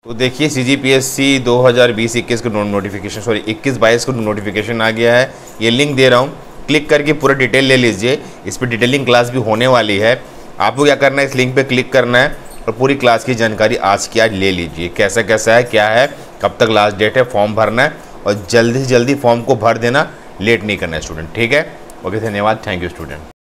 तो देखिए CGPSC 2020-21 का नोटिफिकेशन, सॉरी 21-22 को नोटिफिकेशन आ गया है। ये लिंक दे रहा हूँ, क्लिक करके पूरा डिटेल ले लीजिए। इस पर डिटेलिंग क्लास भी होने वाली है। आपको क्या करना है, इस लिंक पे क्लिक करना है और पूरी क्लास की जानकारी आज की आज ले लीजिए। कैसा कैसा है, क्या है, कब तक लास्ट डेट है, फॉर्म भरना है और जल्दी से जल्दी फॉर्म को भर देना, लेट नहीं करना है स्टूडेंट। ठीक है, ओके, धन्यवाद, थैंक यू स्टूडेंट।